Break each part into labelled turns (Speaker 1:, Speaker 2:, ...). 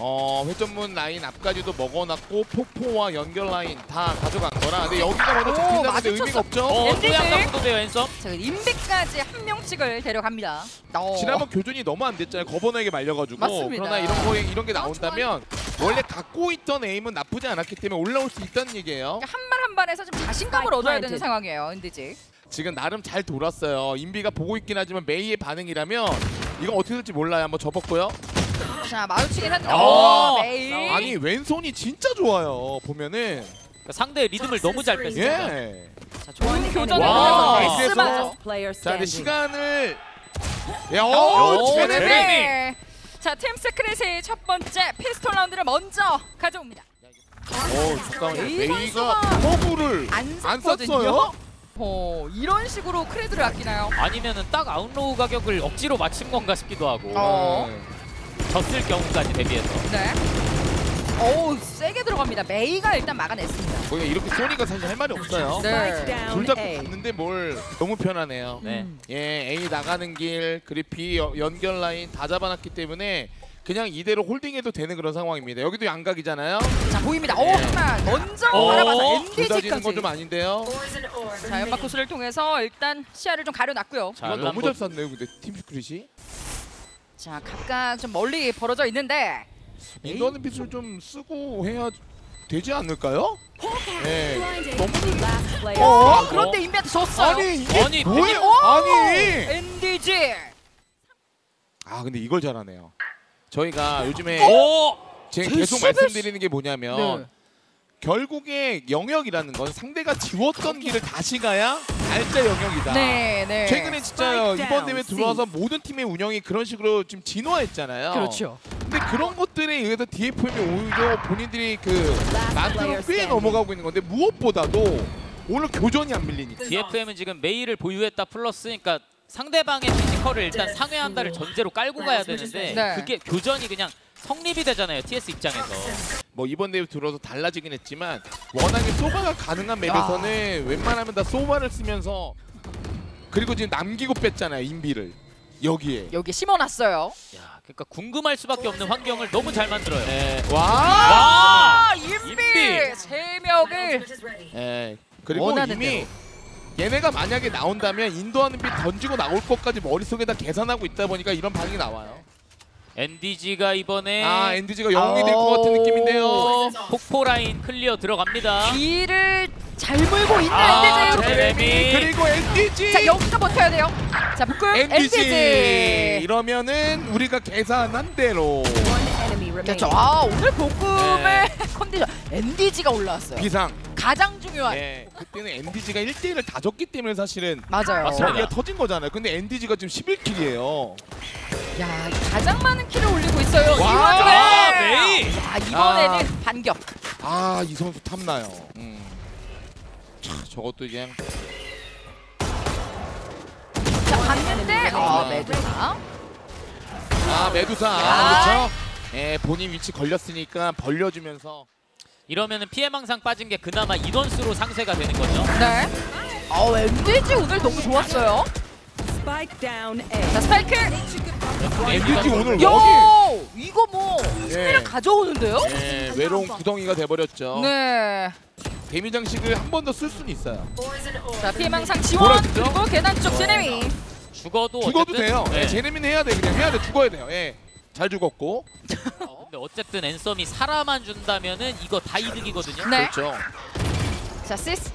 Speaker 1: 회전문 라인 앞까지도 먹어놨고 폭포와 연결 라인 다 가져간 거라. 근데 여기가 먼저 잡힌다는데 의미가 없죠.
Speaker 2: 또 약간 구도돼요 앤썸.
Speaker 3: 자, 인비까지 한 명씩을 데려갑니다.
Speaker 1: 지난번 교전이 너무 안 됐잖아요. 거버너에게 말려가지고.
Speaker 3: 맞습니다.
Speaker 1: 그러나 이런 게 나온다면 원래 갖고 있던 에임은 나쁘지 않았기 때문에 올라올 수 있다는 얘기예요.
Speaker 3: 한 발 한 발에서 좀 자신감을 얻어야 되는 상황이에요, 엔디지.
Speaker 1: 지금 나름 잘 돌았어요. 인비가 보고 있긴 하지만 메이의 반응이라면 이거 어떻게 될지 몰라요. 한번 접었고요.
Speaker 3: 자, 마주치긴 했는데 메이.
Speaker 1: 아니 왼손이 진짜 좋아요. 보면은
Speaker 2: 그러니까 상대의 리듬을 너무 잘 뺐어요.
Speaker 1: 예.
Speaker 3: 자, 좋은 교전을
Speaker 1: 와.
Speaker 3: 보면서 S마저.
Speaker 1: 자, 근데 시간을 야,
Speaker 2: 오,
Speaker 1: 제레미.
Speaker 3: 네. 자, 팀 세크릿의 첫 번째 피스톨 라운드를 먼저 가져옵니다.
Speaker 1: 잠깐만요.
Speaker 3: 메이
Speaker 1: 메이가
Speaker 3: 선수가
Speaker 1: 허브를
Speaker 3: 안
Speaker 1: 안
Speaker 3: 샀거든요.
Speaker 1: 쐈어요?
Speaker 3: 이런 식으로 크레드를 아끼나요?
Speaker 2: 아니면은 딱 아웃로우 가격을 억지로 맞춘 건가 싶기도 하고.
Speaker 1: 네.
Speaker 2: 졌을 경우까지 대비해서.
Speaker 3: 네. 세게 들어갑니다. 메이가 일단 막아냈습니다.
Speaker 1: 거기가 이렇게 소니가 사실 할 말이 없어요.
Speaker 3: 네.
Speaker 1: 둘 잡고 갔는데 뭘 너무 편하네요.
Speaker 2: 네.
Speaker 1: 예, A 나가는 길, 그리고 B 연결 라인 다 잡아놨기 때문에 그냥 이대로 홀딩해도 되는 그런 상황입니다. 여기도 양각이잖아요.
Speaker 3: 자, 보입니다.
Speaker 1: 네.
Speaker 3: 하나 먼저 바라봐서
Speaker 1: 둘 다 지는 건
Speaker 3: 엔디지까지.
Speaker 1: 좀 아닌데요.
Speaker 3: 자, 연막 구슬을 통해서 일단 시야를 좀 가려놨고요.
Speaker 2: 자,
Speaker 1: 이거 너무
Speaker 2: 람보-
Speaker 1: 잘 쐈네요. 근데 팀 스크릿이.
Speaker 3: 자, 각각 좀 멀리 벌어져 있는데
Speaker 1: 인도하는 빛을 좀 쓰고 해야 되지 않을까요? 네. 너무
Speaker 3: 그런데 인비한테 졌어요.
Speaker 1: 아니 이게
Speaker 2: 아니,
Speaker 1: 뭐예요?
Speaker 3: 되게-
Speaker 1: 아니.
Speaker 3: 엔디지.
Speaker 1: 근데 이걸 잘하네요. 저희가 요즘에
Speaker 2: 오!
Speaker 1: 제가 계속 말씀드리는 게 뭐냐면
Speaker 3: 네.
Speaker 1: 결국에 영역이라는 건 상대가 지웠던 길을 다시 가야 알짜 영역이다.
Speaker 3: 네.
Speaker 1: 최근에 진짜 이번 대회 들어와서 모든 팀의 운영이 그런 식으로 지금 진화했잖아요.
Speaker 3: 그렇죠.
Speaker 1: 근데 그런 것들에 의해서 DFM이 오히려 본인들이 그 만들어 꽤 넘어가고 있는 건데 무엇보다도 오늘 교전이 안 밀리니까.
Speaker 2: DFM은 지금 메이를 보유했다 플러스 그러니까 상대방의 피지컬을 일단 상회한다를 전제로 깔고 가야 되는데
Speaker 3: 네.
Speaker 2: 그게 교전이 그냥 성립이 되잖아요. TS 입장에서.
Speaker 1: 뭐 이번 대회 들어서 달라지긴 했지만 워낙에 소바가 가능한 맵에서는 웬만하면 다 소바를 쓰면서 그리고 지금 남기고 뺐잖아요. 인비를 여기에.
Speaker 3: 여기 심어놨어요.
Speaker 2: 야, 그러니까 궁금할 수밖에 없는 환경을 너무 잘 만들어요.
Speaker 1: 예. 와.
Speaker 2: 와!
Speaker 3: 인비 세 명을
Speaker 1: 예. 그리고
Speaker 3: 원하는
Speaker 1: 이미 얘네가 만약에 나온다면 인도하는 빛 던지고 나올 것까지 머릿속에다 계산하고 있다 보니까 이런 반응이 나와요.
Speaker 2: NDG가 이번에
Speaker 1: 엔디지가 영웅이 될 것 같은 느낌인데요.
Speaker 2: 폭포 라인 클리어 들어갑니다.
Speaker 3: 뒤를 잘 물고 있는 엔디지.
Speaker 2: 제레미.
Speaker 1: 그리고 엔디지.
Speaker 3: 자, 여기서 버텨야 돼요. 자, 북극
Speaker 1: 엔디지.
Speaker 3: 엔디지.
Speaker 1: 이러면은 우리가 계산한 대로
Speaker 3: 그렇죠. 오늘 복음의 컨디션 엔디지가 올라왔어요.
Speaker 1: 비상.
Speaker 3: 가장 중요한.
Speaker 1: 예. 그때는 엔디지가 1대1을 다 졌기 때문에 사실은
Speaker 3: 맞아요.
Speaker 2: 맞습니다.
Speaker 1: 경기가 터진 거잖아요. 근데 엔디지가 지금 11킬이에요.
Speaker 3: 야, 가장 많은 킬을 올리고 있어요.
Speaker 1: 와,
Speaker 3: 이 와중에.
Speaker 2: 메이.
Speaker 3: 야, 이번에는 반격.
Speaker 1: 이 선수 탐나요. 자, 저것도 그냥
Speaker 3: 자, 봤는데 메두사.
Speaker 1: 메두사.
Speaker 3: 야.
Speaker 1: 그렇죠? 예, 본인 위치 걸렸으니까 벌려주면서
Speaker 2: 이러면은 피해망상 빠진 게 그나마 인원수로 상쇄가 되는 거죠.
Speaker 3: 네. 엔디지 오늘 너무 좋았어요. 자, 스파이크.
Speaker 1: 엔디지 오늘 럭이
Speaker 3: 요! 이거 뭐 승리를
Speaker 1: 예.
Speaker 3: 가져오는데요?
Speaker 1: 외로운 구덩이가 돼버렸죠.
Speaker 3: 네.
Speaker 1: 데미 장식을 한 번 더 쓸 수는 있어요.
Speaker 3: 자, 피해망상 지원.
Speaker 1: 돌아주죠?
Speaker 3: 그리고 계단 쪽 제레미.
Speaker 2: 죽어도
Speaker 1: 죽어도
Speaker 2: 어쨌든,
Speaker 1: 돼요.
Speaker 2: 네.
Speaker 1: 예, 제레미는 해야 돼. 그냥 해야 돼. 죽어야 돼요. 예. 잘 죽었고.
Speaker 2: 근데 어쨌든 앤썸이 살아만 준다면은 이거 다 이득이거든요.
Speaker 3: 네.
Speaker 1: 그렇죠.
Speaker 3: 자, 시스.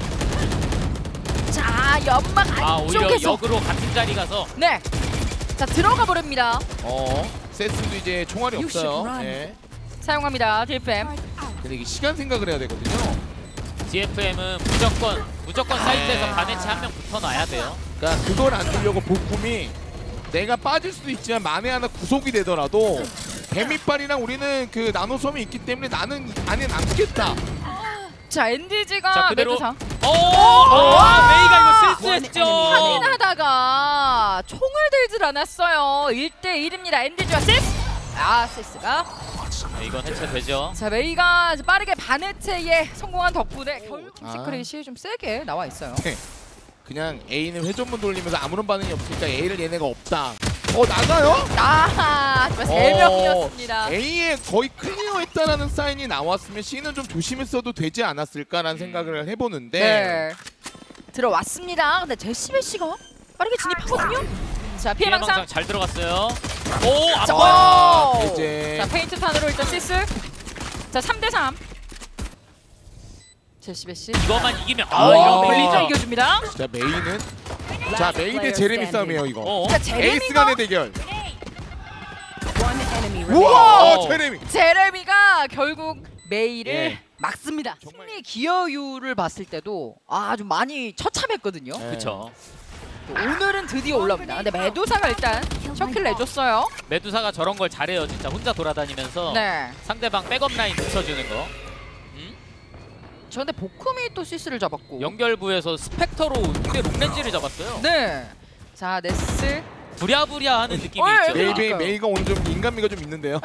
Speaker 3: 자, 연막
Speaker 2: 오히려
Speaker 3: 안쪽에서.
Speaker 2: 역으로 같은 자리 가서
Speaker 3: 네. 자, 들어가 버립니다.
Speaker 1: 세스도 이제 총알이 없어요. 예.
Speaker 3: 사용합니다. DFM.
Speaker 1: 근데 이게 시간 생각을 해야 되거든요.
Speaker 2: DFM은 무조건 사이트에서 반해치 한 명 붙어놔야 돼요.
Speaker 1: 그러니까 그걸 안 주려고 복kum이 내가 빠질 수도 있지만 만에 하나 구속이 되더라도 데미빨이랑 우리는 그 나노섬이 있기 때문에 나는 안에 남겠다.
Speaker 3: 자, 엔디지가
Speaker 2: 자, 그대로.
Speaker 3: 메두사.
Speaker 2: 메이가 이거 실수했죠.
Speaker 3: 확인하다가 총을 들질 않았어요. 1대1입니다. 엔디지와 시스. 시스가.
Speaker 2: 이건 해체되죠.
Speaker 3: 자, 메이가 빠르게 반해체에 성공한 덕분에 결국
Speaker 1: 아.
Speaker 3: 시크릿이 좀 세게 나와 있어요.
Speaker 1: 그냥 A는 회전문 돌리면서 아무런 반응이 없으니까 A를 얘네가 없다. 나가요?
Speaker 3: 아, 정말 3명이었습니다.
Speaker 1: A에 거의 클리어했다라는 사인이 나왔으면 C는 좀 조심했어도 되지 않았을까라는 생각을 해보는데
Speaker 3: 네. 들어왔습니다. 근데 제시베시가 빠르게 진입하거든요. 자, 피해망상.
Speaker 2: 피해망상 잘 들어갔어요. 오,
Speaker 3: 자,
Speaker 2: 아파.
Speaker 3: 오!
Speaker 1: 이제
Speaker 3: 자, 페인트 탄으로 일단 시스. 자, 3대3. 제시베시.
Speaker 2: 이거만 이기면
Speaker 3: 오,
Speaker 2: 이런
Speaker 3: 메이저
Speaker 2: 메이저.
Speaker 3: 이겨줍니다.
Speaker 1: 자 메이는 자 메이 대 제레미 싸움이에요 이거.
Speaker 2: 어.
Speaker 3: 자,
Speaker 1: 에이스
Speaker 3: 제레미가
Speaker 1: 간의 대결.
Speaker 3: 우와!
Speaker 1: 우와 제레미.
Speaker 3: 제레미가 결국 메이를
Speaker 1: 예.
Speaker 3: 막습니다.
Speaker 1: 정말-
Speaker 3: 승리 기여율을 봤을 때도 좀 많이 처참했거든요.
Speaker 1: 네.
Speaker 2: 그쵸.
Speaker 3: 오늘은 드디어 올라옵니다. 근데 메두사가 일단 셔클 내줬어요.
Speaker 2: 메두사가 저런 걸 잘해요. 진짜 혼자 돌아다니면서
Speaker 3: 네.
Speaker 2: 상대방 백업 라인 붙여주는 거.
Speaker 3: 저 근데 보쿰이 또 시스를 잡았고.
Speaker 2: 연결부에서 스펙터로 근데 롱렌즈를 잡았어요.
Speaker 3: 네. 자, 네스.
Speaker 2: 부랴부랴 하는 느낌이
Speaker 3: 어,
Speaker 2: 있죠.
Speaker 3: 네.
Speaker 1: 메이 메이가 오늘 좀 인간미가 좀 있는데요.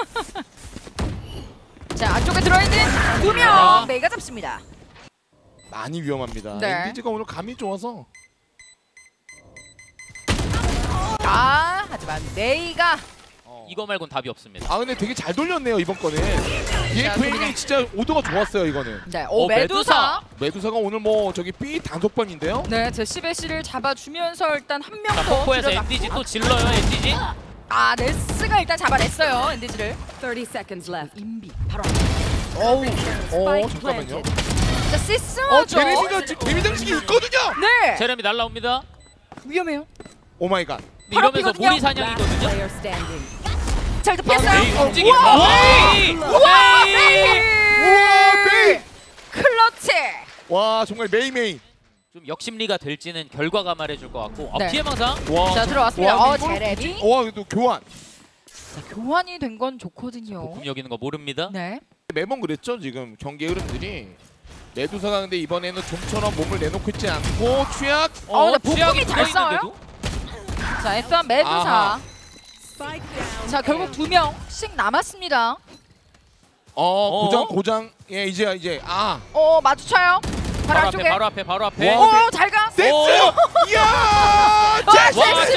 Speaker 3: 자, 안쪽에 들어있는
Speaker 2: 아.
Speaker 3: 2명 메이가 잡습니다.
Speaker 1: 많이 위험합니다.
Speaker 3: 네.
Speaker 1: 엔디즈가 오늘 감이 좋아서.
Speaker 3: 하지만 메이가
Speaker 2: 이거 말곤 답이 없습니다.
Speaker 1: 아 근데 되게 잘 돌렸네요 이번 거는. DFM이 진짜 오도가 좋았어요 이거는.
Speaker 3: 네,
Speaker 2: 메두사.
Speaker 1: 메두사가 오늘 뭐 저기 B 단속반인데요.
Speaker 3: 네, 제시베시를 잡아주면서 일단 한 명
Speaker 2: 자,
Speaker 3: 더
Speaker 2: 폭포에서
Speaker 3: 줄여놨고.
Speaker 2: 엔디지 또 질러요, 엔디지.
Speaker 3: 네스가 일단 잡아냈어요, 엔디지를.
Speaker 4: 30 seconds left.
Speaker 3: 인비 바로
Speaker 1: 어우.
Speaker 4: Spike
Speaker 1: 잠깐만요.
Speaker 3: 자, 시스죠.
Speaker 1: 제레미가 지금 데미 장식이 있거든요.
Speaker 3: 네,
Speaker 2: 제레미 날라옵니다.
Speaker 3: 위험해요.
Speaker 1: 오 마이 갓.
Speaker 2: 근데
Speaker 3: 바로
Speaker 2: 이러면서
Speaker 3: 뛰거든요.
Speaker 2: 모리
Speaker 4: Last
Speaker 2: 사냥이거든요.
Speaker 4: player standing.
Speaker 3: 자, 일단
Speaker 2: 메이
Speaker 3: 피했어요.
Speaker 2: 움직임.
Speaker 3: 우와,
Speaker 2: 메이!
Speaker 3: 우와,
Speaker 2: 메이!
Speaker 3: 메이!
Speaker 1: 우와 메이.
Speaker 3: 클러치.
Speaker 1: 와 정말 메이.
Speaker 2: 좀 역심리가 될지는 결과가 말해줄 것 같고.
Speaker 3: 네.
Speaker 2: 피해망상.
Speaker 1: 와.
Speaker 3: 자, 들어왔습니다.
Speaker 1: 와, 이거를
Speaker 3: 제레미.
Speaker 1: 와 또 교환.
Speaker 3: 자, 교환이 된 건 좋거든요.
Speaker 2: 부품 여기는 거 모릅니다.
Speaker 3: 네.
Speaker 1: 매번 그랬죠 지금 경기 흐름들이. 메두사가 근데 이번에는 좀처럼 몸을 내놓고 있지 않고 취약.
Speaker 3: 근데 보품이
Speaker 2: 취약이
Speaker 3: 잘
Speaker 2: 들어있는데도?
Speaker 3: 자, 일단 메두사.
Speaker 1: 아하.
Speaker 4: Spike down.
Speaker 3: 자, 결국 2명씩 남았습니다.
Speaker 1: 고장. 예 이제
Speaker 3: 마주쳐요. 바로
Speaker 2: 바로
Speaker 3: 안쪽에.
Speaker 2: 앞에, 바로 앞에.
Speaker 1: 와,
Speaker 3: 잘 가.
Speaker 1: 센스.
Speaker 2: 오!
Speaker 1: 이야.
Speaker 2: 와,
Speaker 3: 제시베시!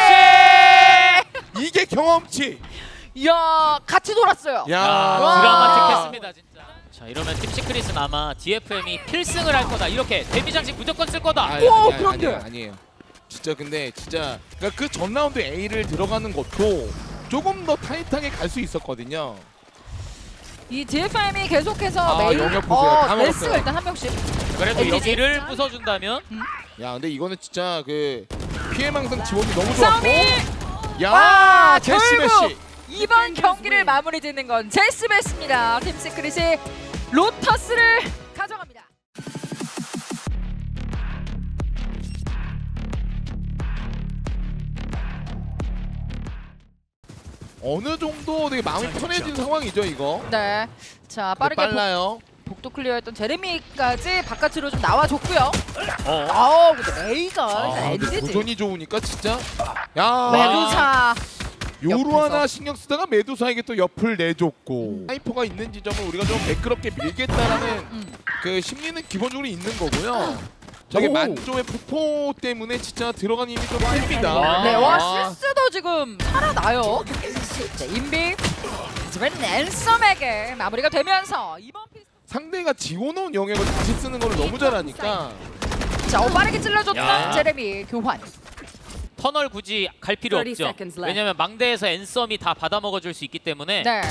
Speaker 1: 이게 경험치.
Speaker 3: 이야, 같이 돌았어요.
Speaker 1: 야.
Speaker 3: 와.
Speaker 2: 드라마틱했습니다 진짜. 자 이러면 팀 시크릿은 아마 DFM이 필승을 할 거다. 이렇게 데뷔 장식 무조건 쓸 거다.
Speaker 3: 그런데.
Speaker 1: 아니에요. 진짜 근데 진짜 그러니까 그 전 라운드 A를 들어가는 것도 조금 더 타이트하게 갈 수 있었거든요.
Speaker 3: 이 DFM이 계속해서
Speaker 1: 아,
Speaker 3: 메인
Speaker 1: 영역 보세요. 다
Speaker 3: 네스가
Speaker 1: 먹었어요.
Speaker 3: 일단 한 명씩.
Speaker 2: 그래도
Speaker 3: 엔디지.
Speaker 2: 여기를 부숴준다면
Speaker 1: 야 근데 이거는 진짜 그 피해망상 지원이 너무 좋았고.
Speaker 3: 싸움이
Speaker 1: 야 제시메시.
Speaker 3: 결국 이번 경기를 마무리 짓는 건 제시베스입니다. 팀 시크릿이 로터스를 가져갑니다.
Speaker 1: 어느 정도 되게 마음이 편해진 상황이죠 이거.
Speaker 3: 네. 자, 빠르게
Speaker 1: 빨라요.
Speaker 3: 복도 클리어했던 제레미까지 바깥으로 좀 나와줬고요.
Speaker 2: 어.
Speaker 3: 근데 메이가 일단
Speaker 1: 근데
Speaker 3: 엔디지.
Speaker 1: 도전이 좋으니까 진짜. 야
Speaker 3: 메두사.
Speaker 1: 요루
Speaker 3: 옆에서.
Speaker 1: 하나 신경 쓰다가 메두사에게 또 옆을 내줬고 하이퍼가 있는 지점을 우리가 좀 매끄럽게 밀겠다라는 그 심리는 기본적으로 있는 거고요. 저게
Speaker 3: 오.
Speaker 1: 만조의 폭포 때문에 진짜 들어간 힘이 좀 셉니다.
Speaker 2: 와.
Speaker 3: 네, 와 시스도 지금 살아나요. 자, 인비. 하지만 랜섬에게 마무리가 되면서 이번 피스.
Speaker 1: 상대가 지워놓은 영역을 다시 쓰는 걸 너무 잘하니까.
Speaker 3: 자, 빠르게 찔러줬던
Speaker 2: 야.
Speaker 3: 제레미 교환.
Speaker 2: 터널 굳이 갈 필요
Speaker 4: 30
Speaker 2: 없죠.
Speaker 4: seconds left.
Speaker 2: 왜냐면 망대에서 앤썸이 다 받아먹어줄 수 있기 때문에.
Speaker 3: 네.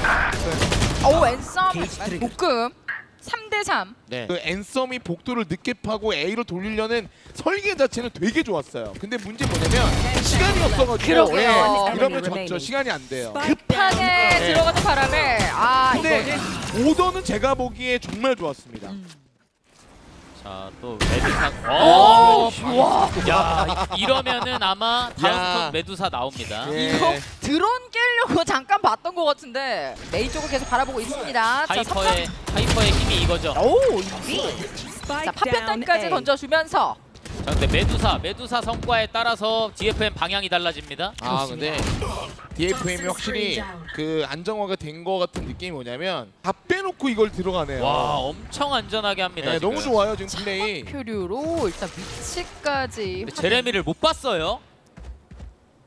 Speaker 3: 앤섬 복금 3대3.
Speaker 1: 네. 그 앤썸이 복도를 늦게 파고 A로 돌리려는 설계 자체는 되게 좋았어요. 근데 문제 뭐냐면 시간이 없어가지고
Speaker 3: 그러게요.
Speaker 1: 이러면 졌죠. 시간이 안 돼요.
Speaker 3: 급하게
Speaker 1: 네.
Speaker 3: 들어가는 바람에
Speaker 1: 근데
Speaker 3: 이거는
Speaker 1: 오더는 제가 보기에 정말 좋았습니다.
Speaker 2: 자, 또 메두사.
Speaker 3: 오! 와.
Speaker 2: 야, 이러면은 아마 다음
Speaker 1: 야.
Speaker 2: 턴 메두사 나옵니다.
Speaker 1: 예.
Speaker 3: 이거 드론 깨려고 잠깐 봤던 것 같은데 메인 쪽을 계속 바라보고 있습니다. 자,
Speaker 2: 하이퍼의 힘이 이거죠.
Speaker 3: 오, 인비. 자,
Speaker 4: Spike down
Speaker 3: 파편탄까지
Speaker 4: A.
Speaker 3: 던져주면서
Speaker 2: 자, 근데 메두사 성과에 따라서 DFM 방향이 달라집니다.
Speaker 1: 아 근데 DFM이 확실히 그 안정화가 된 거 같은 느낌이 뭐냐면 다 빼놓고 이걸 들어가네요.
Speaker 2: 와, 엄청 안전하게 합니다.
Speaker 1: 네,
Speaker 2: 지금.
Speaker 1: 너무 좋아요 지금 플레이.
Speaker 3: 표류로 일단 위치까지
Speaker 2: 근데 제레미를 못 봤어요.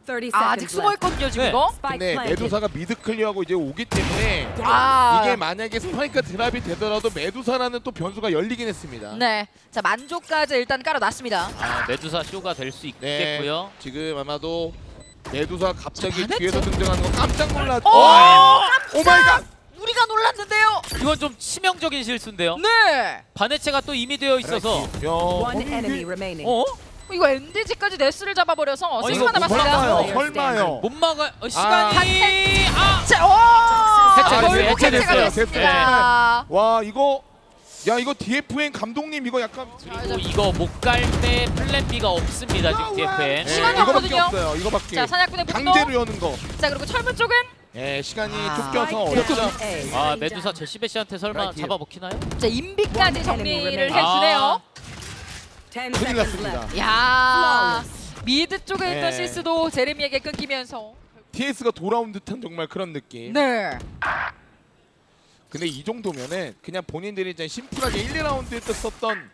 Speaker 4: 30
Speaker 3: 아, 아직
Speaker 4: seconds
Speaker 3: 숨어
Speaker 4: left.
Speaker 3: 있거든요 지금
Speaker 2: 네.
Speaker 3: 이거.
Speaker 4: Spike
Speaker 1: 근데
Speaker 4: planted.
Speaker 1: 메두사가 미드 클리어하고 이제 오기 때문에
Speaker 3: 아,
Speaker 1: 이게 만약에 스파이크가 드랍이 되더라도 메두사라는 또 변수가 열리긴 했습니다.
Speaker 3: 네. 자 만족까지 일단 깔아놨습니다.
Speaker 2: 아, 메두사 쇼가 될 수 있겠고요.
Speaker 1: 지금 아마도 메두사 갑자기
Speaker 3: 반했죠?
Speaker 1: 뒤에서 등장하는 거 깜짝 놀랐죠.
Speaker 3: 오,
Speaker 1: 오 마이 갓!
Speaker 3: 우리가 놀랐는데요.
Speaker 2: 이건 좀 치명적인 실수인데요.
Speaker 3: 네.
Speaker 2: 바네체가 또 이미 되어 있어서
Speaker 1: 야,
Speaker 4: One
Speaker 1: 아니,
Speaker 4: enemy
Speaker 1: 이게
Speaker 4: remaining.
Speaker 2: 어?
Speaker 3: 이거 NDG까지 네스를 잡아버려서
Speaker 2: 이거
Speaker 3: 시간 남았습니다.
Speaker 1: 설마요, 설마요.
Speaker 2: 못 막아 시간이
Speaker 3: 자, 오!
Speaker 2: 해체됐어요,
Speaker 3: 결국 해체가
Speaker 2: 해체됐어요.
Speaker 3: 됐습니다.
Speaker 1: 와 이거 야 이거 DFN 감독님 이거 약간
Speaker 2: 그리고 이거 못 갈 때 플랜 B가 없습니다. 지금 DFN.
Speaker 3: 시간이
Speaker 1: 이거밖에
Speaker 3: 없거든요.
Speaker 1: 없어요. 이거밖에.
Speaker 3: 자, 사냥꾼의 분노.
Speaker 1: 강제로 여는 거.
Speaker 3: 자, 그리고 철문 쪽은
Speaker 1: 예, 시간이
Speaker 3: 아.
Speaker 1: 쫓겨서
Speaker 4: Spike
Speaker 1: 어렵죠.
Speaker 4: down A.
Speaker 2: 아, 메두사 제시베 씨한테 설마
Speaker 1: 라이트.
Speaker 2: 잡아먹히나요?
Speaker 3: 자, 인비까지 정리를
Speaker 2: 아.
Speaker 3: 해주네요.
Speaker 4: 10
Speaker 1: 큰일
Speaker 4: seconds
Speaker 1: 났습니다.
Speaker 4: left.
Speaker 3: 야, 미드 쪽에 있던
Speaker 1: 네.
Speaker 3: 시스도 제레미에게 끊기면서.
Speaker 1: TS가 돌아온 듯한 정말 그런 느낌.
Speaker 3: 네.
Speaker 1: 근데 이 정도면은 그냥 본인들이 이제 심플하게 1, 2라운드에 때 썼던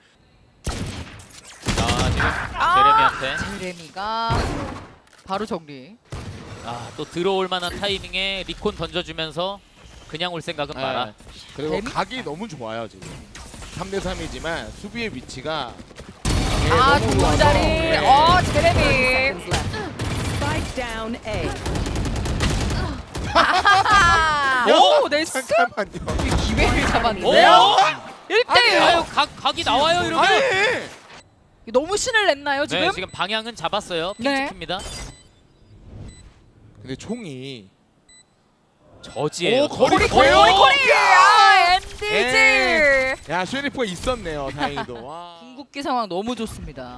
Speaker 2: 아, 지금 제레미한테.
Speaker 3: 제레미가 바로 정리.
Speaker 2: 아, 또 들어올 만한 타이밍에 리콘 던져주면서 그냥 올 생각은 마라.
Speaker 1: 아, 그리고
Speaker 3: 재미-
Speaker 1: 각이 너무 좋아요 지금. 3대 3이지만 수비의 위치가
Speaker 3: 아,
Speaker 1: 너무
Speaker 3: 좋은
Speaker 1: 좋아서,
Speaker 3: 자리.
Speaker 1: 예.
Speaker 3: 제레미.
Speaker 4: Seconds left. Spike down A.
Speaker 3: 아하하. 오, 네스.
Speaker 1: 잠깐만요.
Speaker 3: 기회를
Speaker 2: 오!
Speaker 3: 잡았는데요. 1대1.
Speaker 2: 아유, 각이 나와요 이러면.
Speaker 1: 아니!
Speaker 3: 너무 신을 냈나요 지금?
Speaker 2: 네, 지금 방향은 잡았어요.
Speaker 3: 네.
Speaker 2: 픽입니다.
Speaker 1: 근데 총이
Speaker 2: 저지예요.
Speaker 1: 오, 거리
Speaker 3: 코리.
Speaker 1: 거요.
Speaker 3: 아, NDG.
Speaker 1: 예. 야, 쉐리프가 있었네요. 다행히도. 와.
Speaker 3: 궁극기 상황 너무 좋습니다.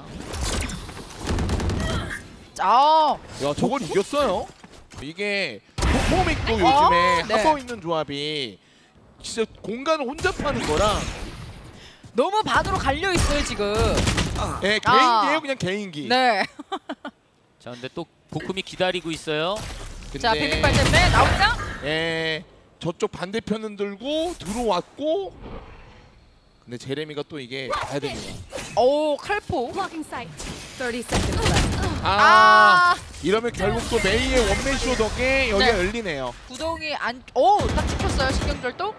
Speaker 3: 자,
Speaker 1: 야, 저걸 이겼어요. 이게 포믹도 요즘에
Speaker 3: 네.
Speaker 1: 하고 있는 조합이 진짜 공간을 혼자 파는 거랑
Speaker 3: 너무 반으로 갈려 있어요 지금.
Speaker 1: 예,
Speaker 3: 아.
Speaker 1: 개인기예요, 그냥 개인기.
Speaker 3: 네.
Speaker 2: 자, 근데 또 보쿰이 기다리고 있어요.
Speaker 1: 근데
Speaker 3: 자, 빅빅발 때문에 나옵니다.
Speaker 1: 예, 저쪽 반대편은 들고 들어왔고 근데 제레미가 또 이게 봐야 됩니다.
Speaker 3: 오, 칼포.
Speaker 4: 30 seconds left.
Speaker 3: 아,
Speaker 1: 이러면 결국 또 메이의 원맨쇼 덕에 여기가
Speaker 3: 네.
Speaker 1: 열리네요.
Speaker 3: 구동이 안. 오, 딱 찍혔어요 신경절도.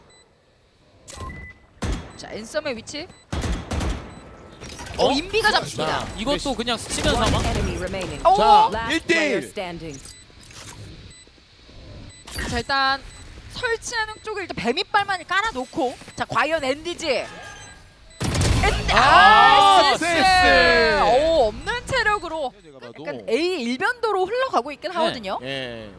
Speaker 3: 자, 앤썸의 위치. 인비가 잡습니다.
Speaker 1: 자,
Speaker 2: 이것도 그냥 스치면
Speaker 4: One
Speaker 2: 사망.
Speaker 4: enemy remaining.
Speaker 3: 오,
Speaker 1: 자,
Speaker 4: Last player
Speaker 1: 1대1.
Speaker 4: standing.
Speaker 3: 자, 일단 설치하는 쪽에 일단 뱀이빨만 깔아놓고. 자, 과연 NDG.
Speaker 1: 아,
Speaker 3: 센스.
Speaker 1: 센스.
Speaker 3: 오, 없는 체력으로
Speaker 1: 제가 봐도
Speaker 3: 약간 A 일변도로 흘러가고 있긴 하거든요.
Speaker 1: 예.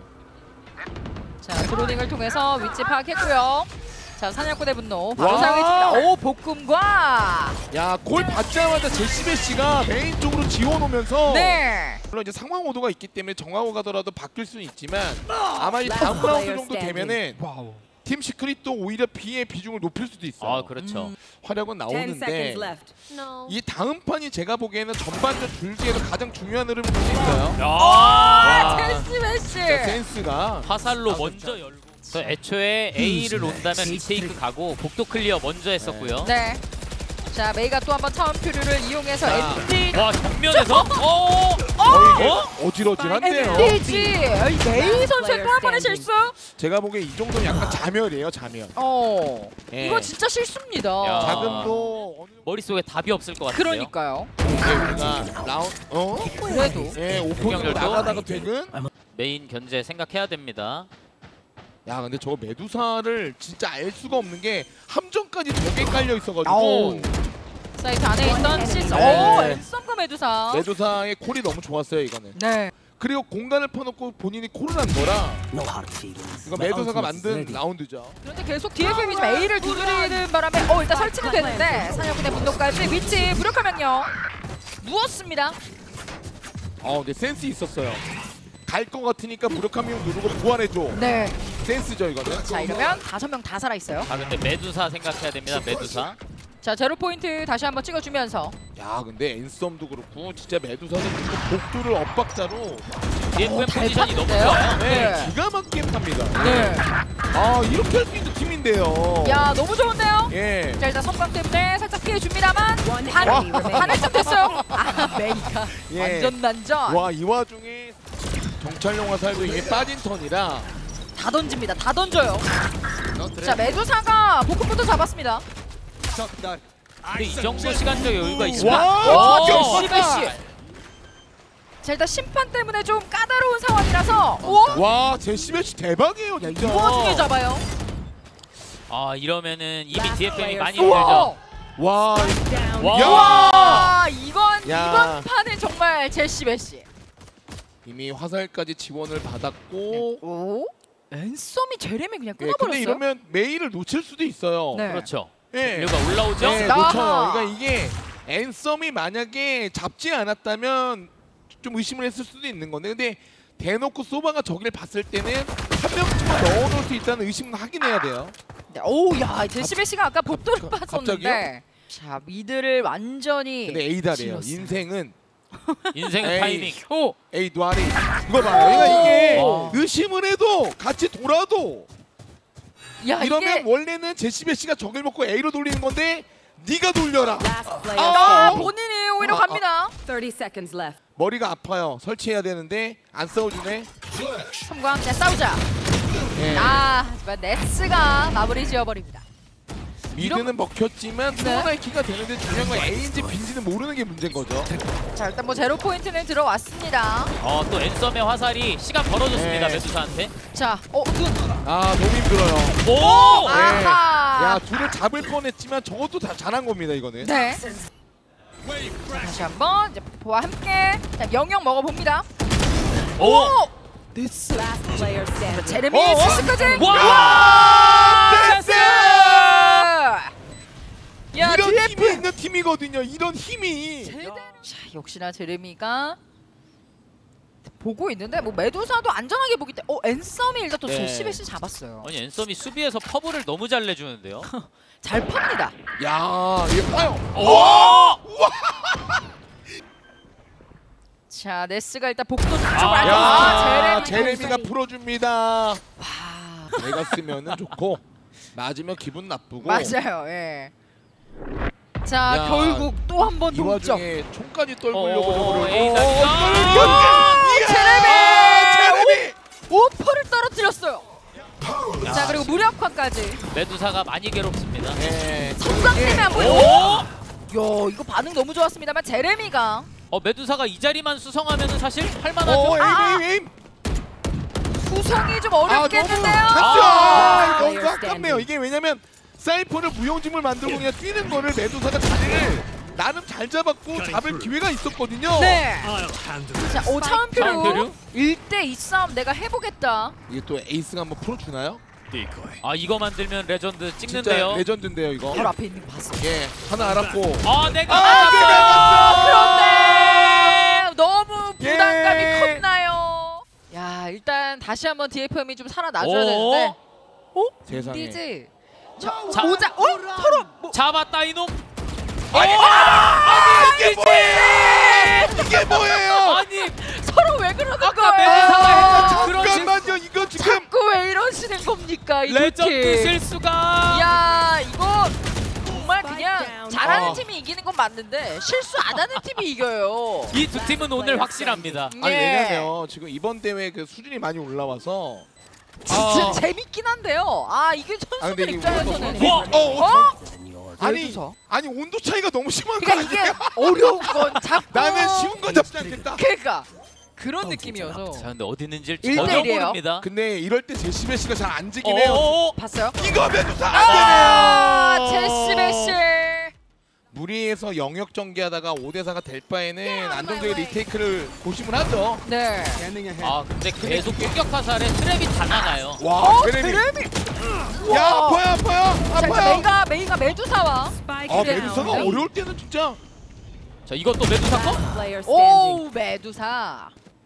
Speaker 3: 자, 드로닝을 통해서 위치 파악했고요. 자, 사냥꾼의 분노 바로
Speaker 1: 와.
Speaker 3: 사용했습니다. 오, 볶음과.
Speaker 1: 야, 골 받자마자 제시베 씨가 메인 쪽으로 지워놓으면서
Speaker 3: 네.
Speaker 1: 물론 이제 상황 오도가 있기 때문에 정하고 가더라도 바뀔 수는 있지만 아마 이 다음
Speaker 4: Last
Speaker 1: 라운드
Speaker 4: player
Speaker 1: 정도
Speaker 4: standing.
Speaker 1: 되면은 팀 시크릿도 오히려 B의 비중을 높일 수도 있어요.
Speaker 2: 아, 그렇죠.
Speaker 1: 화력은
Speaker 4: 10
Speaker 1: 나오는데
Speaker 4: seconds left.
Speaker 1: 이 다음 판이 제가 보기에는 전반전 줄기에서 가장 중요한 흐름을 볼 수 있어요.
Speaker 2: 야,
Speaker 3: 아,
Speaker 1: 와.
Speaker 3: 댄스 매시.
Speaker 1: 자, 센스가
Speaker 2: 화살로 먼저 열고. 저 애초에 A를 온다면 리테이크 가고 복도 클리어 먼저 했었고요.
Speaker 3: 네. 자, 메이가 또 한번 차원 표류를 이용해서
Speaker 1: 자.
Speaker 3: ND.
Speaker 2: 와, 정면에서? 어?
Speaker 1: 거의 이게
Speaker 2: 어?
Speaker 1: 어지러지한데요.
Speaker 3: NDG. 메이 선수의 또 한 번의 실수.
Speaker 1: 제가 보기에 이 정도는 약간 자멸이에요, 자멸.
Speaker 3: 예.
Speaker 1: 예.
Speaker 3: 이거 진짜 실수입니다.
Speaker 2: 야.
Speaker 1: 자금도 어느
Speaker 2: 머릿속에 답이 없을 것 같은데요.
Speaker 3: 그러니까요.
Speaker 1: 정도 우리가 라운드
Speaker 3: 그래도.
Speaker 1: 예, 오픈으로
Speaker 2: 공격률도?
Speaker 1: 나가다가 퇴근.
Speaker 2: 메인 견제 생각해야 됩니다.
Speaker 1: 야, 근데 저거 메두사를 진짜 알 수가 없는 게 함정까지 벽에 깔려
Speaker 3: 아우.
Speaker 1: 있어가지고
Speaker 3: 사이트 안에 있던 시스.
Speaker 1: 네.
Speaker 3: 오, 앤썸과 메두사.
Speaker 1: 메두사의 콜이 너무 좋았어요, 이거는.
Speaker 3: 네.
Speaker 1: 그리고 공간을 퍼놓고 본인이 콜을 한 거라 이거 메두사가 만든 라운드죠.
Speaker 3: 그런데 계속 DFM이 좀 A를 두드리는 바람에 일단 설치는 되는데 사냥꾼의 분노까지 위치 무력화면요. 누웠습니다.
Speaker 1: 근데 센스 있었어요. 갈 것 같으니까 무력함용 누르고 부활해줘.
Speaker 3: 네.
Speaker 1: 센스죠, 이거는.
Speaker 3: 자, 이러면 5명 다 살아있어요.
Speaker 2: 아, 근데 메두사 생각해야 됩니다. 메두사.
Speaker 3: 자, 제로 포인트 다시 한번 찍어주면서
Speaker 1: 야, 근데 앤썸도 그렇고 진짜 메두사는 지금 복도를 엇박자로
Speaker 2: DFM
Speaker 3: 잘
Speaker 2: 포지션이 너무
Speaker 3: 팠는데요?
Speaker 2: 좋아요.
Speaker 3: 네.
Speaker 1: 기가 막히게 팝니다.
Speaker 3: 네.
Speaker 1: 아, 이렇게 할 수 있는 팀인데요.
Speaker 3: 야, 너무 좋은데요?
Speaker 1: 예.
Speaker 3: 자, 일단 선방 때문에 살짝 피해줍니다만
Speaker 4: One
Speaker 3: 반,
Speaker 4: enemy remaining.
Speaker 3: 반을 좀 됐어요. 아, 메이가
Speaker 1: 예.
Speaker 3: 완전 난전.
Speaker 1: 와, 이 와중에 정찰용 화살도 이미 빠진 턴이라
Speaker 3: 다 던집니다. 다 던져요. 자, 메두사가 복근부터 잡았습니다.
Speaker 2: 근데 이 정도 시간적 여유가 있으면
Speaker 1: 와,
Speaker 3: 제시
Speaker 1: 좋았다.
Speaker 3: 베시. 자, 일단 심판 때문에 좀 까다로운 상황이라서 오!
Speaker 1: 와, 제시베시 대박이에요, 진짜.
Speaker 3: 이 와중에 잡아요.
Speaker 2: 아 이러면은 이미 DFM이 많이
Speaker 3: 우와!
Speaker 2: 힘들죠.
Speaker 1: 와,
Speaker 4: Down.
Speaker 2: 와.
Speaker 1: 야!
Speaker 3: 와, 이번
Speaker 1: 야.
Speaker 3: 판은 정말 제시 베시.
Speaker 1: 이미 화살까지 지원을 받았고.
Speaker 3: 오? 앤썸이 제레미 그냥
Speaker 1: 예,
Speaker 3: 끊어버렸어요.
Speaker 1: 근데 이러면 메이를 놓칠 수도 있어요.
Speaker 3: 네.
Speaker 2: 그렇죠.
Speaker 1: 예.
Speaker 2: 밸류가 올라오죠.
Speaker 1: 네,
Speaker 3: 나-
Speaker 1: 놓쳐요. 그러니까 이게 앤썸이 만약에 잡지 않았다면 좀 의심을 했을 수도 있는 건데, 근데 대놓고 소바가 저기를 봤을 때는 한 명쯤은 넣어놓을 수 있다는 의심은 하긴 해야 돼요.
Speaker 3: 네, 오, 야, 제시 베시가 아까 복도를
Speaker 1: 갑자기요?
Speaker 3: 빠졌는데. 자, 미드를 완전히
Speaker 1: 근데 에이다래요.
Speaker 3: 질렀어요.
Speaker 1: 인생은
Speaker 2: 인생의
Speaker 1: 에이.
Speaker 2: 타이밍.
Speaker 3: 오!
Speaker 1: 에이 노아리 이거 봐요. 그러니까 이게
Speaker 2: 와.
Speaker 1: 의심을 해도 같이 돌아도
Speaker 3: 야,
Speaker 1: 이러면
Speaker 3: 이게
Speaker 1: 원래는 제시베시가 저길 먹고 A로 돌리는 건데 네가 돌려라.
Speaker 4: Last player.
Speaker 3: 아,
Speaker 1: 어.
Speaker 3: 본인이 오히려
Speaker 1: 아,
Speaker 3: 갑니다.
Speaker 4: 30 seconds left.
Speaker 1: 머리가 아파요. 설치해야 되는데 안 싸워주네.
Speaker 3: 섬과 함께 싸우자.
Speaker 1: 예.
Speaker 3: 아, 하지만 네스가 마무리 지어버립니다.
Speaker 1: 미드는 먹혔지만
Speaker 3: 네.
Speaker 1: 트로나이키가 되는데 중요한 건 A인지 B인지는 모르는 게 문제인 거죠.
Speaker 3: 자, 일단 뭐 제로 포인트는 들어왔습니다.
Speaker 2: 또 앤썸의 화살이 시간 벌어줬습니다.
Speaker 1: 네.
Speaker 2: 메두사한테.
Speaker 3: 자, 눈.
Speaker 1: 아 너무 힘들어요.
Speaker 2: 오!
Speaker 3: 아.
Speaker 1: 네.
Speaker 3: 아하.
Speaker 1: 야 둘을 잡을 뻔했지만 저것도 다 잘한 겁니다 이거는.
Speaker 3: 네. 자, 다시 한번 이제 포와 함께 자, 영영 먹어봅니다.
Speaker 2: 오!
Speaker 3: 네스.
Speaker 4: Last player standing.
Speaker 3: 제레미 스스까지.
Speaker 2: 와!
Speaker 1: 됐어!
Speaker 3: 야,
Speaker 1: 이런
Speaker 3: DF.
Speaker 1: 힘이 있는 팀이거든요. 이런 힘이.
Speaker 3: 자, 역시나 제레미가 보고 있는데 뭐 메두사도 안전하게 보기 때문에 앤썸이 일단 또
Speaker 1: 네.
Speaker 3: 제시베시 잡았어요.
Speaker 2: 아니 앤썸이 수비에서 퍼블을 너무 잘 내주는데요.
Speaker 3: 잘 팝니다.
Speaker 1: 야 이거 봐요.
Speaker 2: 오!
Speaker 3: 자, 네스가 일단 복도 쪽으로
Speaker 2: 아,
Speaker 3: 알고
Speaker 1: 야
Speaker 3: 있습니다.
Speaker 1: 제레미가 풀어줍니다.
Speaker 3: 와.
Speaker 1: 내가 쓰면은 좋고 맞으면 기분 나쁘고.
Speaker 3: 맞아요. 예. 자,
Speaker 1: 야,
Speaker 3: 결국 또 한 번
Speaker 1: 이
Speaker 3: 동점.
Speaker 1: 와중에 총까지 떨구려고 저거를.
Speaker 2: 에이다리가.
Speaker 1: 제레미!
Speaker 3: 오퍼를 떨어뜨렸어요. 자, 그리고 무력화까지.
Speaker 2: 메두사가 많이 괴롭습니다.
Speaker 1: 네.
Speaker 3: 성광 때문에 안 보여.
Speaker 2: 오!
Speaker 3: 야, 이거 반응 너무 좋았습니다만 제레미가
Speaker 2: 메두사가 이 자리만 수성하면은 사실 할만하죠.
Speaker 1: 에임!
Speaker 3: 구성이 좀 어렵겠는데요.
Speaker 1: 아, 너무
Speaker 4: Player
Speaker 1: 아깝네요.
Speaker 4: standing.
Speaker 1: 이게 왜냐면 사이퍼를 무용지물 만들고 그냥 뛰는 거를 메두사가 자리를 나름 잘 잡았고 잡을 기회가 있었거든요.
Speaker 3: 네. 자, 오 차은표류
Speaker 2: 차은표류?
Speaker 3: 1대2 싸움 내가 해보겠다.
Speaker 1: 이게 또 에이스가 한번 풀어주나요?
Speaker 2: 이거 만들면 레전드
Speaker 1: 진짜
Speaker 2: 찍는데요.
Speaker 1: 레전드인데요 이거.
Speaker 3: 바로 앞에 있는 거 봤어.
Speaker 1: 예, 하나 알았고.
Speaker 2: 내가
Speaker 3: 그런데 너무 부담감이
Speaker 1: 예.
Speaker 3: 컸나요? 야, 일단 다시 한번 DFM이 좀 살아나줘야
Speaker 2: 오.
Speaker 3: 되는데.
Speaker 1: 세상에.
Speaker 3: 디즈. 자,
Speaker 2: 자.
Speaker 3: 오자. 서로 뭐.
Speaker 2: 잡았다 이놈.
Speaker 1: 이게 뭐예요? 이게 뭐예요?
Speaker 2: 아니
Speaker 3: 서로 왜 그러는
Speaker 2: 아까
Speaker 3: 거예요?
Speaker 2: 메두사가 그런
Speaker 1: 잠깐만요. 이거 지금
Speaker 3: 자꾸 왜 이러시는 겁니까? 이
Speaker 2: 레전드
Speaker 3: 팀.
Speaker 2: 실수가.
Speaker 3: 야, 이거 정말 그냥
Speaker 4: down.
Speaker 3: 잘하는
Speaker 1: 아.
Speaker 3: 팀이 이기는 건 맞는데 실수 안 하는 팀이 이겨요.
Speaker 2: 이 두 팀은 오늘 확실합니다.
Speaker 1: 아니
Speaker 3: 예.
Speaker 1: 왜냐면 지금 이번 대회 그 수준이 많이 올라와서
Speaker 3: 진짜 재밌긴 한데요. 아, 이게 선수들
Speaker 1: 근데 이게
Speaker 3: 입장에서는
Speaker 2: 와!
Speaker 1: 아니 온도 차이가 너무 심한 거
Speaker 3: 그러니까
Speaker 1: 아니에요?
Speaker 3: 이게 어려운 건 잡고
Speaker 1: 나는 쉬운 건 잡지 않겠다.
Speaker 3: 그러니까 그런 느낌이어서
Speaker 2: 자 근데 어디 있는지
Speaker 3: 일
Speaker 2: 전혀
Speaker 3: 대 일이에요.
Speaker 2: 모릅니다.
Speaker 1: 근데 이럴 때 제시베시가 잘 안 지긴 해요.
Speaker 3: 봤어요?
Speaker 1: 이거 메두사
Speaker 3: 아,
Speaker 1: 안 되네요.
Speaker 3: 제시베시.
Speaker 1: 무리해서 영역 전개하다가 5대4가 될 바에는 안정적인 리테이크를 고심을 하죠.
Speaker 3: 네.
Speaker 2: 근데 계속 공격 화살에 트랩이 다 나가요.
Speaker 1: 와, 제레미.
Speaker 3: 제레미.
Speaker 1: 야, 아파요, 아파요,
Speaker 3: 자, 일단
Speaker 1: 아파요.
Speaker 3: 메이가 메두사와.
Speaker 4: Spike
Speaker 1: 아,
Speaker 4: down.
Speaker 1: 메두사가 어려울 때는 진짜
Speaker 2: 자 이것도 메두사 거?
Speaker 4: Player standing.
Speaker 3: 오, 메두사.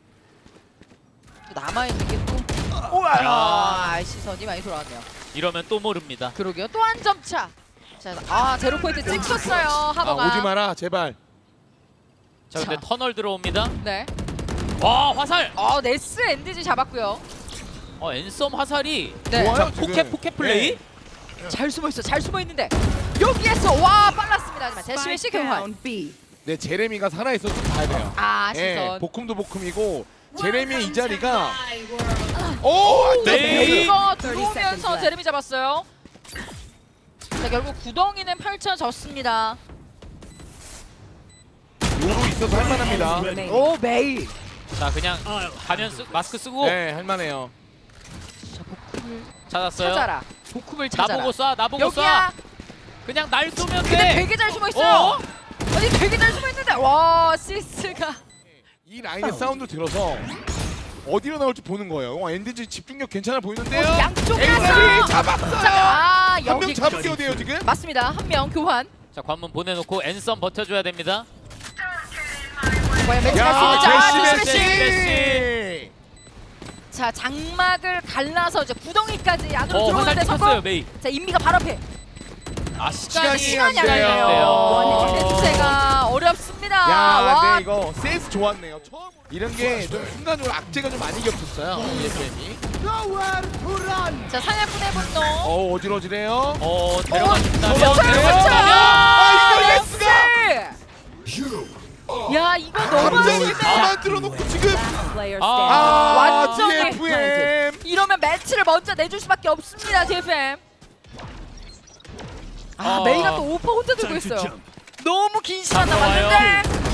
Speaker 3: 또 남아 있는 게 또. 아, 시선이 많이 돌아왔네요.
Speaker 2: 이러면 또 모릅니다.
Speaker 3: 그러게요. 또 한 점 차. 자, 제로 포인트 찍혔어요. 하버가.
Speaker 1: 오지 마라, 제발.
Speaker 2: 자 근데
Speaker 3: 자.
Speaker 2: 터널 들어옵니다.
Speaker 3: 네.
Speaker 2: 와 화살.
Speaker 3: 네스 엔디지 잡았고요.
Speaker 2: 앤썸 화살이
Speaker 3: 네.
Speaker 1: 좋아요,
Speaker 2: 포켓 플레이.
Speaker 3: 잘 숨어 있어. 잘 숨어 있는데 여기에서 와 빨랐습니다. 하지만 제시베시
Speaker 4: Spike
Speaker 3: 경환.
Speaker 4: down B.
Speaker 1: 네, 제레미가 살아있어서 좀 봐야 돼요.
Speaker 3: 아,
Speaker 1: 예,
Speaker 3: 시선.
Speaker 1: 복음도 복음이고 제레미의 이 자리가 오!
Speaker 2: 네.
Speaker 3: 이거 들어오면서 제레미 잡았어요. 자, 결국 구덩이는 펼쳐졌습니다.
Speaker 1: 요로 있어서 할만합니다.
Speaker 3: 오, 메이.
Speaker 2: 자 그냥 가면 마스크 쓰고
Speaker 1: 네, 할만해요.
Speaker 3: 자, 복kum을
Speaker 2: 찾았어요.
Speaker 3: 찾아라. 복kum을 찾아라.
Speaker 2: 나보고 쏴, 나보고
Speaker 3: 여기야.
Speaker 2: 쏴. 그냥 날 쏘면
Speaker 3: 근데
Speaker 2: 돼.
Speaker 3: 되게 잘 숨어 있어요.
Speaker 2: 어?
Speaker 3: 아니 되게 잘 숨어 있는데 와 시스가
Speaker 1: 이 라인의 사운드 들어서 어디로 나올지 보는 거예요. 엔드지 집중력 괜찮아 보이는데요.
Speaker 3: 양쪽에서
Speaker 1: 엔드지 잡았어요.
Speaker 3: 아
Speaker 1: 한 명
Speaker 3: 여기
Speaker 1: 잡으셔야 돼요 지금.
Speaker 3: 맞습니다. 한 명 교환.
Speaker 2: 자 관문 보내놓고 앤썸 버텨줘야 됩니다.
Speaker 3: 과연 매치
Speaker 1: 야,
Speaker 3: 갈수 있는
Speaker 1: 메시
Speaker 3: 자
Speaker 1: 메시.
Speaker 3: 자 장막을 갈라서 이제 구덩이까지 안으로
Speaker 2: 화살
Speaker 3: 들어오는데
Speaker 2: 찍혔어요
Speaker 3: 성공.
Speaker 2: 메이.
Speaker 3: 자 인비가 바로 앞에.
Speaker 2: 아
Speaker 1: 시간이
Speaker 3: 시간이
Speaker 1: 안
Speaker 3: 안
Speaker 1: 돼요.
Speaker 3: 가네요. 대체가 어렵습니다.
Speaker 1: 야,
Speaker 3: 와.
Speaker 1: 네 이거 센스 좋았네요. 처음 이런 게 좀 순간적으로 악재가 좀 많이 겹쳤어요. EFM이.
Speaker 3: 자 사냥꾼의 분노.
Speaker 1: 어지러지네요.
Speaker 2: 데려가준다면
Speaker 3: 그렇죠.
Speaker 1: 아, 이거 레스가
Speaker 3: 야 이거 너무
Speaker 1: 감정을
Speaker 3: 아쉽네.
Speaker 1: 다 만들어 놓고 지금
Speaker 4: Player
Speaker 2: 아.
Speaker 4: standing.
Speaker 1: 아,
Speaker 3: 완전히
Speaker 1: DFM.
Speaker 3: 이러면 매치를 먼저 내줄 수밖에 없습니다. DFM. 아 메이가 또 오퍼 혼자 들고 있어요. 너무 긴 시간
Speaker 2: 와요.
Speaker 3: 남았는데.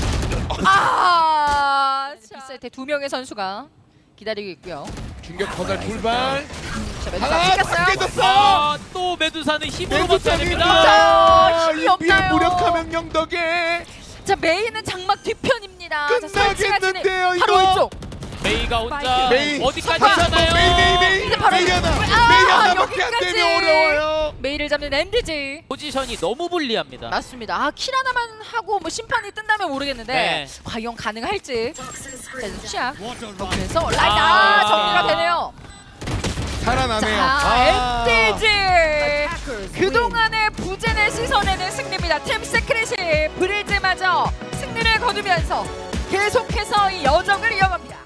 Speaker 3: 아, 빗세트에 2명의 선수가 기다리고 있고요.
Speaker 1: 중격 거달 불발.
Speaker 3: 자, 매주
Speaker 1: 하나
Speaker 3: 찍혔어요.
Speaker 1: 깨졌어.
Speaker 2: 또 메두사는 힘으로
Speaker 1: 매주
Speaker 2: 버텨야 됩니다.
Speaker 3: 자, 힘이
Speaker 1: 인비의
Speaker 3: 없나요?
Speaker 1: 무력화 명령 덕에
Speaker 3: 자, 메이는 장막 뒤편입니다. 자,
Speaker 1: 끝나겠는데요,
Speaker 3: 설치가 바로
Speaker 1: 이거.
Speaker 3: 이쪽.
Speaker 2: 메이가 혼자
Speaker 1: 메이
Speaker 2: 어디까지
Speaker 1: 잠깐만,
Speaker 2: 가나요?
Speaker 1: 메이
Speaker 3: 이제 바로
Speaker 1: 메이 하나
Speaker 3: 아,
Speaker 1: 메이 하나밖에 안
Speaker 3: 여기까지.
Speaker 1: 되면 어려워요.
Speaker 3: 메이를 잡는 엔드지.
Speaker 2: 포지션이 너무 불리합니다.
Speaker 3: 맞습니다. 아, 킬 하나만 하고 뭐 심판이 뜬다면 모르겠는데
Speaker 2: 네.
Speaker 3: 과연 가능할지. 자, 시작. 그래서 라이다 정리가 되네요.
Speaker 1: 살아나네요.
Speaker 3: 자, 엔드지. 그동안의 부진의 시선에는 승리입니다. 팀 세크릿이 브리즈마저 승리를 거두면서 계속해서 이 여정을 이어갑니다.